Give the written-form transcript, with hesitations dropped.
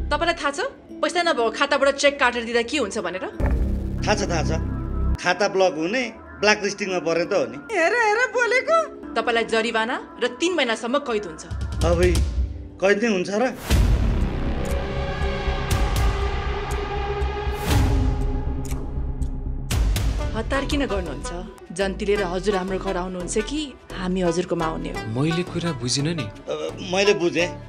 तपाईलाई थाहा छ पैसा नभएको खाताबाट चेक काटेर दिँदा के हुन्छ भनेर? थाहा छ खाता ब्लक हुने ब्ल्याक लिस्टिङमा पर्ने त हो नि। हेर बोलेको। तपाईलाई जरिवाना र 3 महिनासम्म कैद हुन्छ। अबे कैद नै हुन्छ र? हतार किन गर्नुहुन्छ? जन्तीले र हजुर हाम्रो घर आउनुहुन्छ कि हामी हजुरकोमा आउने हो? मैले कुरा बुझिन नि। मैले बुझेँ।